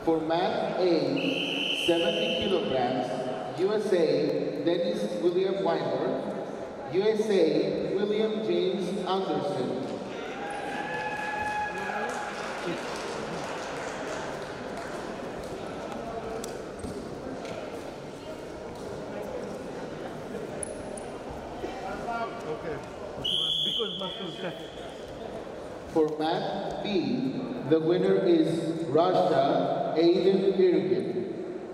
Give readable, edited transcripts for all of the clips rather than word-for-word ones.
For mat A, 70 kilograms, USA, Dennis William Weiner, USA, William James Anderson. For mat B, the winner is Rajda Aiden Irgin.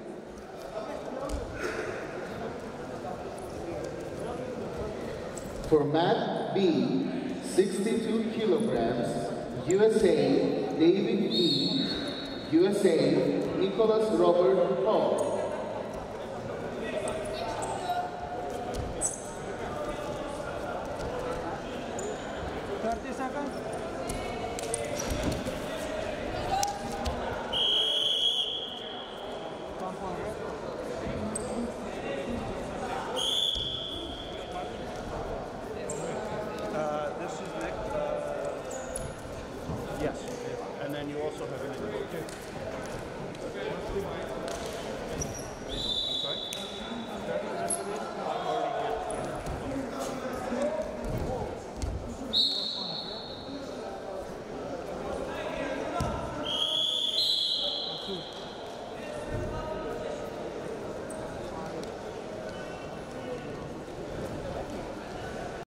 For mat B, 62 kilograms, USA, David E., USA, Nicholas Robert Hall.